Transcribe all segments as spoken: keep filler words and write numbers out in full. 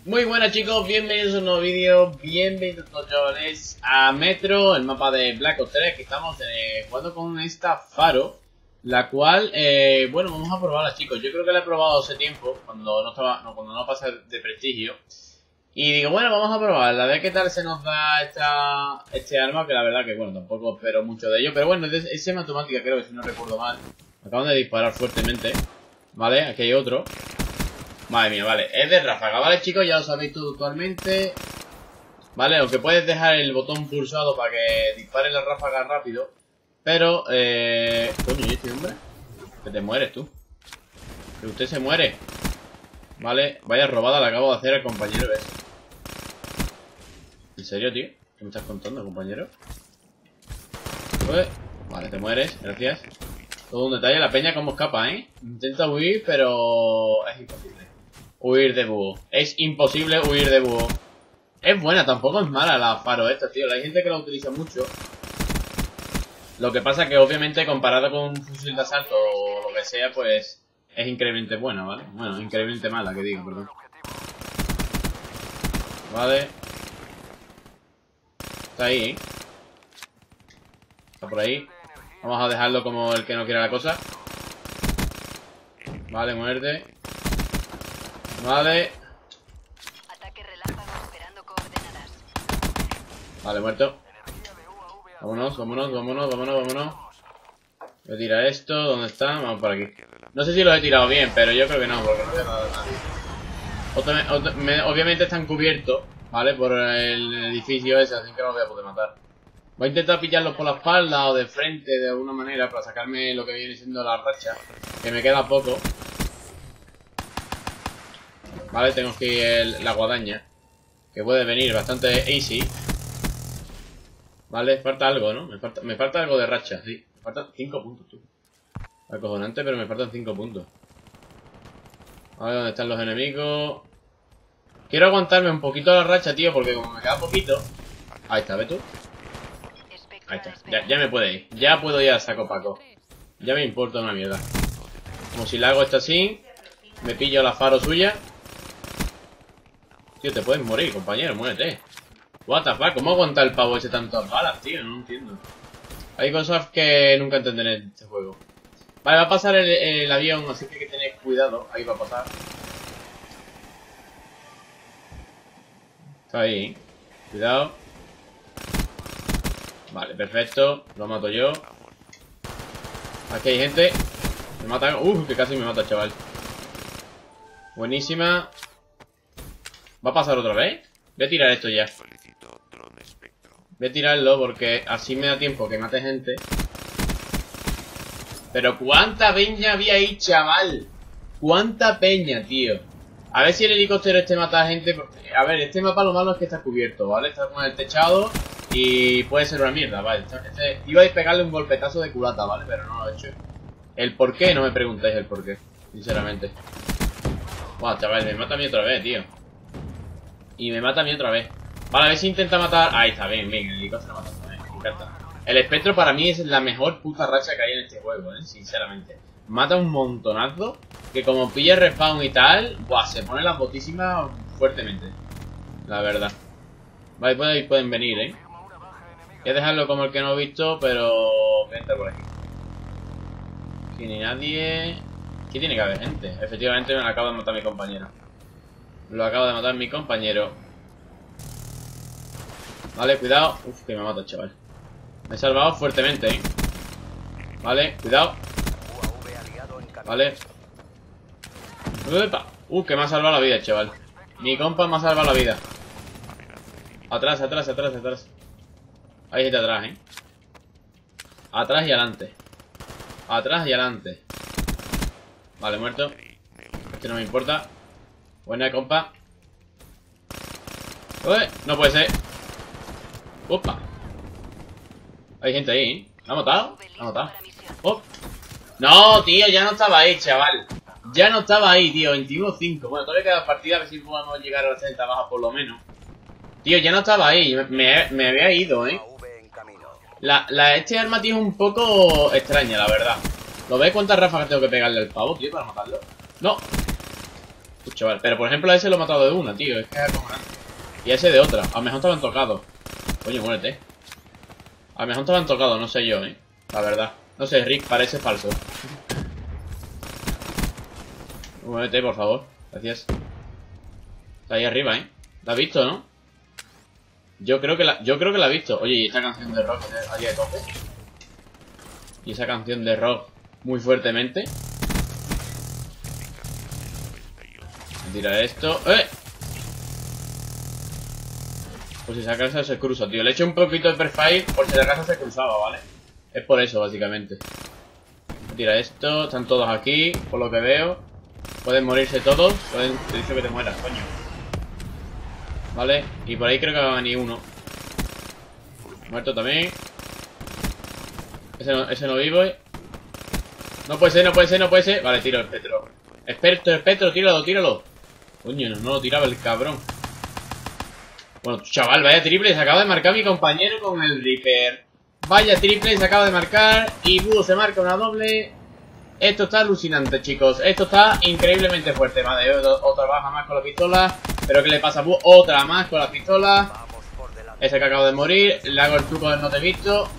Muy buenas chicos, bienvenidos a un nuevo vídeo, bienvenidos todos chavales a Metro, el mapa de Black Ops tres, que estamos eh, jugando con esta Faro, la cual, eh, bueno, vamos a probarla chicos. Yo creo que la he probado hace tiempo, cuando no estaba, no, cuando no pasa de prestigio. Y digo, bueno, vamos a probarla, a ver qué tal se nos da esta, este arma, que la verdad que, bueno, tampoco espero mucho de ello. Pero bueno, es, es semiautomática creo, que si no recuerdo mal. Me acaban de disparar fuertemente, ¿vale? Aquí hay otro. Madre mía, vale, es de ráfaga, ¿vale chicos? Ya lo sabéis todo actualmente. Vale, aunque puedes dejar el botón pulsado para que dispare la ráfaga rápido. Pero, eh... coño, ¿y este hombre? Que te mueres tú. Que usted se muere. Vale, vaya robada le acabo de hacer al compañero ese. ¿En serio, tío? ¿Qué me estás contando, compañero? Pues, vale, te mueres, gracias. Todo un detalle, la peña como escapa, ¿eh? Intenta huir, pero es imposible. Huir de búho. Es imposible huir de búho. Es buena, tampoco es mala la Faro esta, tío. Hay gente que la utiliza mucho. Lo que pasa que obviamente comparado con un fusil de asalto o lo que sea, pues es increíblemente buena, ¿vale? Bueno, increíblemente mala, que digo, perdón. Vale. Está ahí, ¿eh? Está por ahí. Vamos a dejarlo como el que no quiere la cosa. Vale, muerte. Vale. Vale, muerto. Vámonos, vámonos, vámonos, vámonos, vámonos. Voy a tirar esto. ¿Dónde está? Vamos por aquí. No sé si lo he tirado bien, pero yo creo que no, porque no he dado a nadie. Otra, otra, me, obviamente están cubiertos, ¿vale? Por el edificio ese, así que no los voy a poder matar. Voy a intentar pillarlos por la espalda o de frente de alguna manera para sacarme lo que viene siendo la racha, que me queda poco. Vale, tengo aquí el, la guadaña, que puede venir bastante easy. Vale, falta algo, ¿no? Me falta, me falta algo de racha, sí. Me faltan cinco puntos, tú. Acojonante, pero me faltan cinco puntos. A ver dónde están los enemigos. Quiero aguantarme un poquito la racha, tío, porque como me queda poquito. Ahí está, ¿ves tú? Ahí está, ya, ya me puede ir. Ya puedo ir a saco paco. Ya me importa una mierda. Como si la hago esto así. Me pillo la Faro suya. Tío, te puedes morir, compañero, muérete. What the fuck, ¿cómo aguanta el pavo ese tantas balas, tío? No entiendo. Hay cosas que nunca entenderé en este juego. Vale, va a pasar el, el avión, así que hay que tener cuidado. Ahí va a pasar. Está ahí. Cuidado. Vale, perfecto. Lo mato yo. Aquí hay gente. Me matan. Uf, que casi me mata, chaval. Buenísima. ¿Va a pasar otra vez? Voy a tirar esto ya. Voy a tirarlo porque así me da tiempo que mate gente. Pero ¿cuánta peña había ahí, chaval? ¿Cuánta peña, tío? A ver si el helicóptero este mata a gente. A ver, este mapa lo malo es que está cubierto, ¿vale? Está con el techado y puede ser una mierda, ¿vale? Este, iba a pegarle un golpetazo de culata, ¿vale? Pero no lo he hecho. El por qué, no me preguntéis el por qué, sinceramente. Buah, chaval, me mata a mí otra vez, tío. Y me mata a mí otra vez. Vale, a ver si intenta matar. Ahí está, bien, bien, el helicóptero mata también, me encanta. El espectro para mí es la mejor puta racha que hay en este juego, ¿eh? Sinceramente. Mata un montonazo. Que como pille respawn y tal, buah, se pone las botísimas fuertemente. La verdad. Vale, pueden, pueden venir, ¿eh? Voy a dejarlo como el que no he visto, pero voy a entrar por aquí. Aquí ni nadie. Aquí tiene que haber gente. Efectivamente me acaba de matar mi compañero. Lo acaba de matar mi compañero. Vale, cuidado. Uf, que me mata, chaval. Me he salvado fuertemente, ¿eh? Vale, cuidado. Vale. Uepa. Uh, que me ha salvado la vida, chaval. Mi compa me ha salvado la vida. Atrás, atrás, atrás, atrás. Hay gente atrás, ¿eh? Atrás y adelante. Atrás y adelante. Vale, muerto. Este no me importa. Buena, compa. Ué, no puede ser. Opa. Hay gente ahí, ¿eh? ¿La ha matado? ¿La ha matado? Oh. No, tío, ya no estaba ahí, chaval. Ya no estaba ahí, tío. veintiuno cinco. Bueno, todavía queda partida. A ver si podemos llegar a las treinta bajas por lo menos. Tío, ya no estaba ahí. Me, me, me había ido, ¿eh? La, la, este arma, tío, es un poco extraña, la verdad. ¿Lo ves cuántas ráfagas tengo que pegarle al pavo, tío, para matarlo? No. Uy, chaval. Pero por ejemplo a ese lo he matado de una, tío. Es que es acojonante. Y a ese de otra. A lo mejor estaban tocados. Coño, muérete. A lo mejor estaban tocados, no sé yo, eh. La verdad. No sé, Rick, parece falso. Muévete, por favor. Gracias. Está ahí arriba, ¿eh? ¿La has visto, no? Yo creo que la, yo creo que la he visto. Oye, ¿y esta canción de rock allí de tope? Y esa canción de rock muy fuertemente. Tira esto. ¡Eh! Pues si esa casa se cruza, tío. Le he hecho un poquito de perfile por si la casa se cruzaba, ¿vale? Es por eso, básicamente. Tira esto. Están todos aquí, por lo que veo. Pueden morirse todos. Pueden... Te he dicho que te mueras, coño. Vale. Y por ahí creo que va a venir uno. Muerto también. Ese no, ese no vivo, ¿eh? No puede ser, no puede ser, no puede ser. Vale, tiro el espectro. Espectro, espectro, tíralo, tíralo. Coño, no, no lo tiraba el cabrón. Bueno, chaval, vaya triple. Se acaba de marcar mi compañero con el Reaper. Vaya triple, se acaba de marcar. Y Búho se marca una doble. Esto está alucinante, chicos. Esto está increíblemente fuerte. Madre, otra baja más con la pistola. Pero ¿qué le pasa a Búho? Otra más con la pistola. Ese que acabo de morir. Le hago el truco del no te he visto.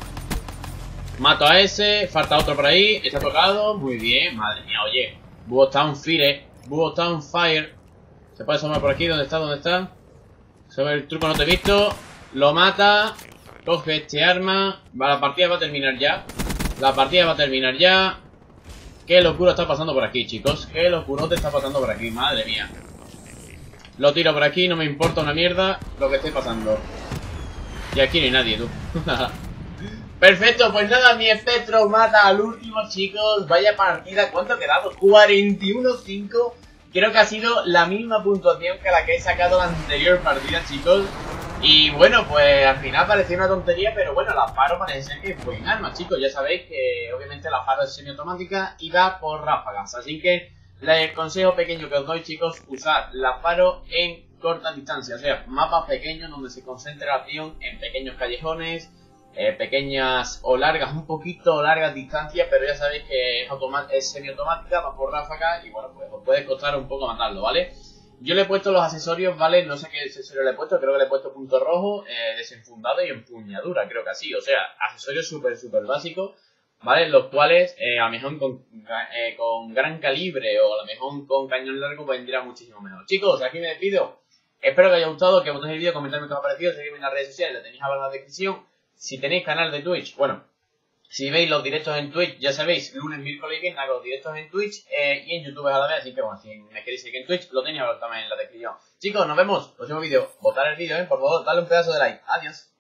Mato a ese. Falta otro por ahí. Está tocado. Muy bien. Madre mía, oye. Búho está on fire. Búho está on fire. Se puede asomar por aquí. ¿Dónde está? ¿Dónde está? Sobre el truco no te he visto. Lo mata. Coge este arma. Va, la partida va a terminar ya. La partida va a terminar ya. Qué locura está pasando por aquí, chicos. Qué locurote está pasando por aquí. Madre mía. Lo tiro por aquí. No me importa una mierda lo que esté pasando. Y aquí no hay nadie, tú. Perfecto, pues nada, mi espectro mata al último, chicos. Vaya partida. ¿Cuánto ha quedado? cuarenta y uno cinco. Creo que ha sido la misma puntuación que la que he sacado la anterior partida, chicos. Y bueno, pues al final parecía una tontería, pero bueno, la Faro parece ser que es buen arma, chicos. Ya sabéis que obviamente la Faro es semiautomática y va por ráfagas. Así que el consejo pequeño que os doy, chicos, usar la Faro en corta distancia. O sea, mapas pequeños donde se concentre la acción en pequeños callejones, eh, pequeñas o largas, un poquito largas distancias, pero ya sabéis que es, es semiautomática, va por ráfagas y bueno, pues os puede costar un poco matarlo, ¿vale? Yo le he puesto los accesorios, ¿vale? No sé qué accesorio le he puesto, creo que le he puesto punto rojo, eh, desenfundado y empuñadura, creo que así. O sea, accesorios súper, súper básicos, ¿vale? Los cuales eh, a lo mejor con, eh, con gran calibre o a lo mejor con cañón largo vendría muchísimo mejor. Chicos, aquí me despido. Espero que os haya gustado, que votéis el vídeo, comentadme qué os ha parecido, seguidme en las redes sociales, lo tenéis abajo en la descripción. Si tenéis canal de Twitch, bueno, si veis los directos en Twitch, ya sabéis, lunes, miércoles y viernes hago directos en Twitch eh, y en YouTube a la vez, así que bueno, si me queréis seguir en Twitch, lo tenéis abajo también en la descripción. Chicos, nos vemos, próximo vídeo, votar el vídeo, ¿eh? Por favor, dale un pedazo de like, adiós.